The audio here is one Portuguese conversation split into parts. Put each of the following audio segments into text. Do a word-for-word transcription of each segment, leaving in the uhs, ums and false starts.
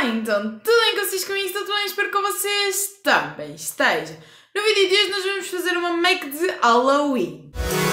Então, tudo bem com vocês comigo? Estou bem, espero que vocês também estejam. No vídeo de hoje nós vamos fazer uma make de Halloween.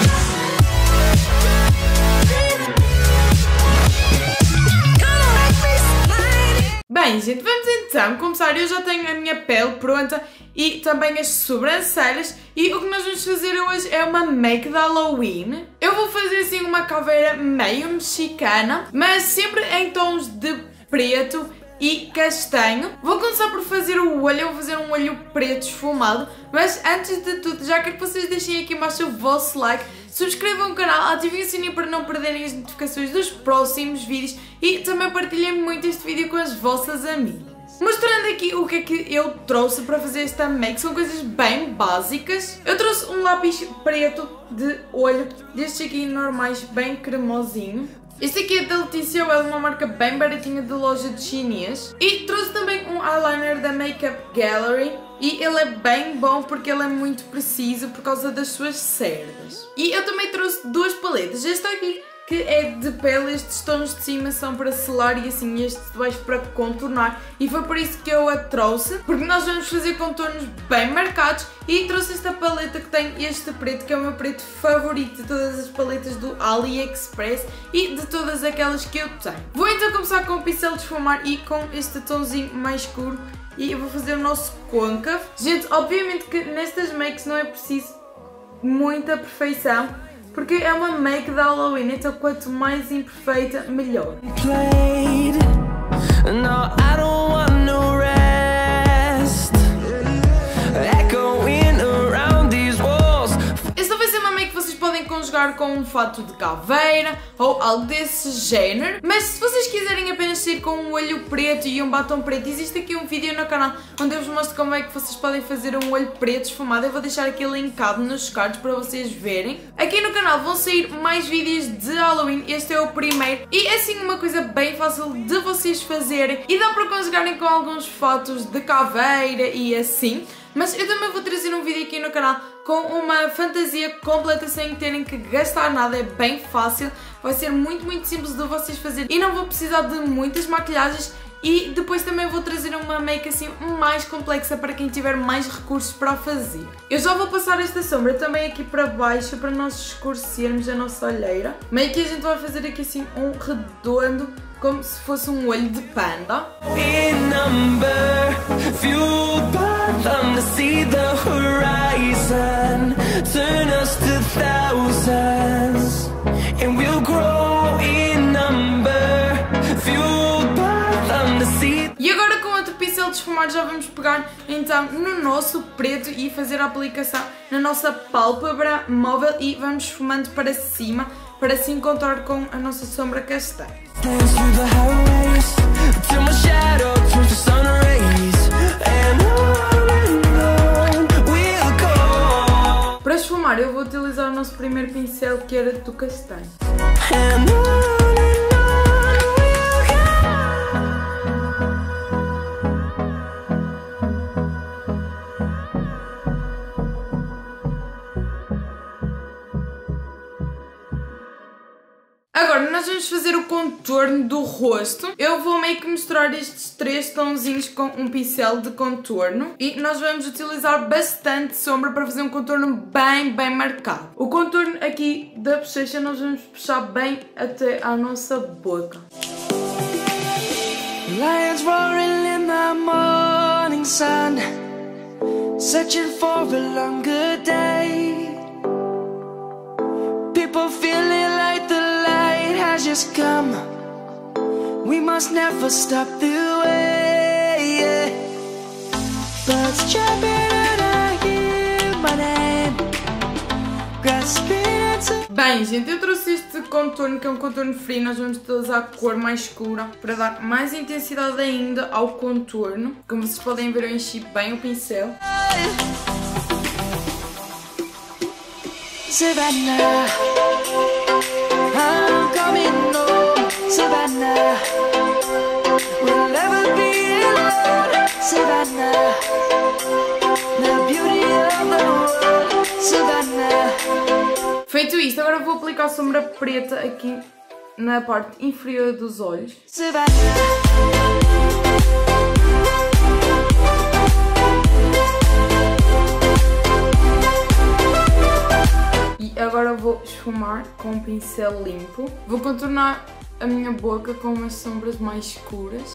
Bem, gente, vamos então começar. Eu já tenho a minha pele pronta e também as sobrancelhas. E o que nós vamos fazer hoje é uma make de Halloween. Eu vou fazer assim uma caveira meio mexicana, mas sempre em tons de preto e castanho. Vou começar por fazer o olho, eu vou fazer um olho preto esfumado. Mas antes de tudo, já quero que vocês deixem aqui embaixo o vosso like, subscrevam o canal, ativem o sininho para não perderem as notificações dos próximos vídeos e também partilhem muito este vídeo com as vossas amigas. Mostrando aqui o que é que eu trouxe para fazer esta make, são coisas bem básicas. Eu trouxe um lápis preto de olho, destes aqui normais, bem cremosinho. Este aqui é da Letícia, é uma marca bem baratinha de loja de chinês. E trouxe também um eyeliner da Makeup Gallery. E ele é bem bom porque ele é muito preciso por causa das suas cerdas. E eu também trouxe duas paletas. Esta aqui, que é de pele, estes tons de cima são para selar e assim estes de baixo para contornar. E foi por isso que eu a trouxe, porque nós vamos fazer contornos bem marcados. E trouxe esta paleta que tem este preto, que é o meu preto favorito de todas as paletas do AliExpress e de todas aquelas que eu tenho. Vou então começar com o pincel de esfumar e com este tonzinho mais escuro. E eu vou fazer o nosso côncavo. Gente, obviamente que nestas makes não é preciso muita perfeição, porque é uma make de Halloween, então quanto mais imperfeita, melhor. Esta vai ser uma make que vocês podem conjugar com um fato de caveira ou algo desse género, mas se vocês quiserem apenas sair com um olho preto e um batom preto, existe aqui um vídeo no canal onde eu vos mostro como é que vocês podem fazer um olho preto esfumado. Eu vou deixar aqui linkado nos cards para vocês verem. Aqui no canal vão sair mais vídeos de Halloween, este é o primeiro e é assim uma coisa bem fácil de vocês fazerem e dá para conjugarem com alguns fatos de caveira e assim. Mas eu também vou trazer um vídeo aqui no canal com uma fantasia completa sem terem que gastar nada, é bem fácil, vai ser muito muito simples de vocês fazerem e não vou precisar de muitas maquilhagens. E depois também vou trazer uma make assim mais complexa para quem tiver mais recursos para fazer. Eu já vou passar esta sombra também aqui para baixo para nós escurecermos a nossa olheira. Meio que a gente vai fazer aqui assim um redondo, como se fosse um olho de panda. E agora com outro pincel de esfumar já vamos pegar então no nosso preto e fazer a aplicação na nossa pálpebra móvel e vamos esfumando para cima para se encontrar com a nossa sombra castanha. Para esfumar eu vou utilizar o nosso primeiro pincel, que era do castanho. Agora nós vamos fazer o contorno do rosto. Eu vou meio que misturar estes três tonzinhos com um pincel de contorno e nós vamos utilizar bastante sombra para fazer um contorno bem, bem marcado. O contorno aqui da bochecha nós vamos puxar bem até à nossa boca. Lions roaring in the morning sun, searching for a longer day. People feeling like the has just come. We must never stop the way, yeah. Birds jumping and I hear my name, grasping into... Bem, gente, eu trouxe este contorno, que é um contorno frio. Nós vamos utilizar a cor mais escura para dar mais intensidade ainda ao contorno. Como vocês podem ver, eu enchi bem o pincel. Savannah, I'm coming home, Savannah. We'll never be alone, Savannah. The beauty of the world, Savannah. Feito isto, agora vou aplicar a sombra preta aqui na parte inferior dos olhos. Savannah. pincel limpo. Vou contornar a minha boca com umas sombras mais escuras.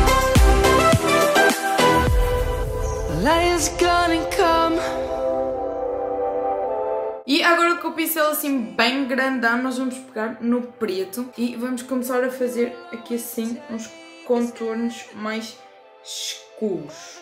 E agora com o pincel assim bem grandão, nós vamos pegar no preto e vamos começar a fazer aqui assim uns contornos mais escuros.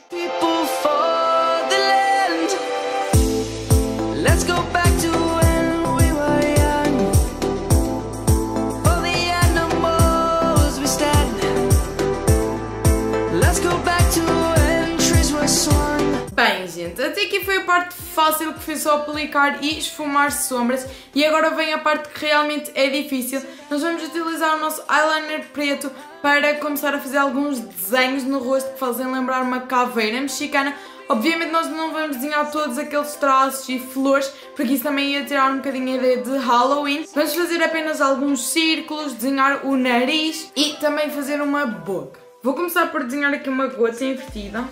Let's go back to when we were young. For the animals we stand. Let's go back to when trees were swung. Bem, gente, até aqui foi a parte fácil, que foi só aplicar e esfumar sombras. E agora vem a parte que realmente é difícil. Nós vamos utilizar o nosso eyeliner preto para começar a fazer alguns desenhos no rosto que fazem lembrar uma caveira mexicana. Obviamente nós não vamos desenhar todos aqueles traços e flores, porque isso também ia tirar um bocadinho a ideia de Halloween. Vamos fazer apenas alguns círculos, desenhar o nariz e também fazer uma boca. Vou começar por desenhar aqui uma gota invertida.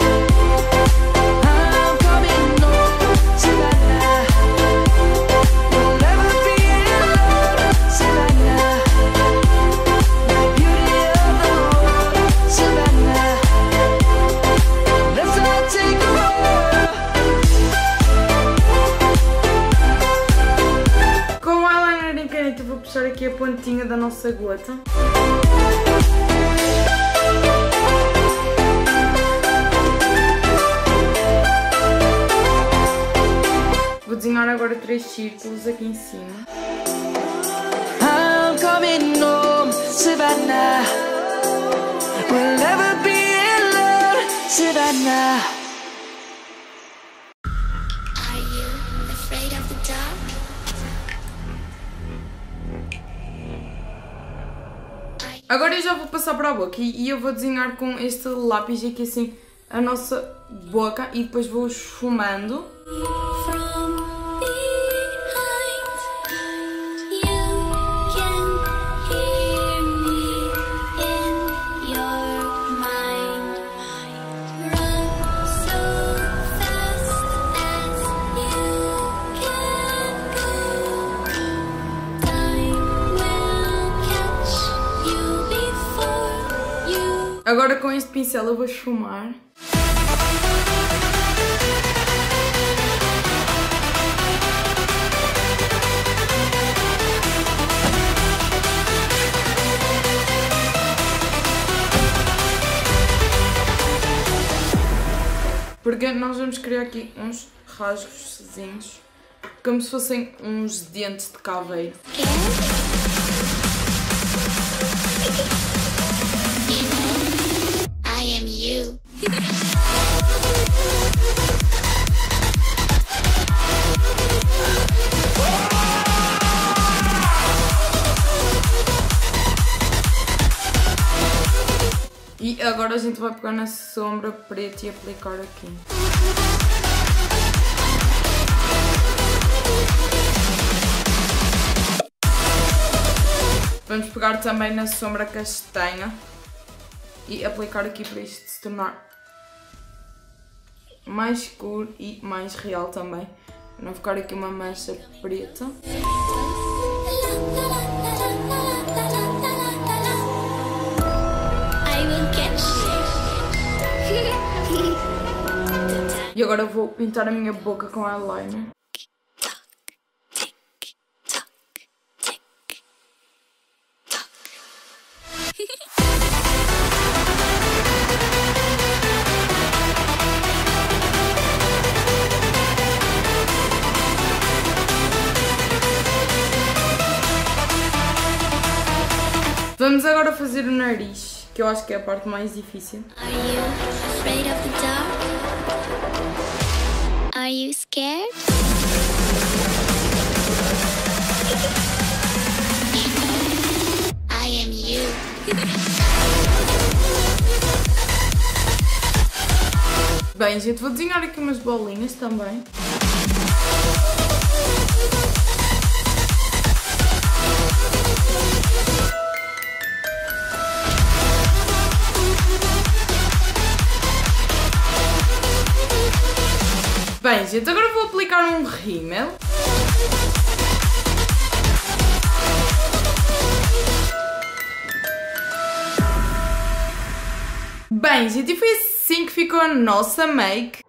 Puxar aqui a pontinha da nossa gota. Vou desenhar agora três círculos aqui em cima. I'm coming home, Savannah. We'll never be alone, Savannah. Are you afraid of the dark? Agora eu já vou passar para a boca e eu vou desenhar com este lápis aqui assim a nossa boca e depois vou esfumando. Agora com este pincel eu vou esfumar. Porque nós vamos criar aqui uns rasgozinhos, como se fossem uns dentes de caveira. E agora a gente vai pegar na sombra preta e aplicar aqui. Vamos pegar também na sombra castanha e aplicar aqui para isto se tornar mais escuro e mais real também. Para não ficar aqui uma mancha preta. E agora vou pintar a minha boca com eyeliner. Vamos agora fazer o nariz, que eu acho que é a parte mais difícil. Are you afraid of the dark? Are you scared? I am you. Bem, gente, vou desenhar aqui umas bolinhas também. Bem, gente, agora vou aplicar um rímel. Bem, gente, e foi assim que ficou a nossa make.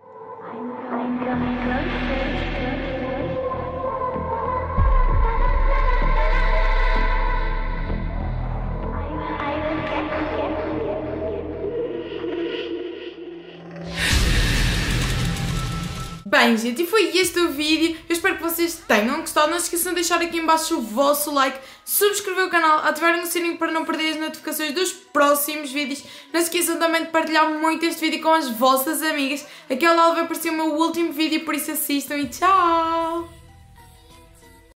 Bem, gente, e foi este o vídeo. Eu espero que vocês tenham gostado. Não se esqueçam de deixar aqui em baixo o vosso like, subscrever o canal, ativarem o sininho para não perder as notificações dos próximos vídeos. Não se esqueçam também de partilhar muito este vídeo com as vossas amigas. Aqui ao lado vai aparecer o meu último vídeo, por isso assistam e tchau!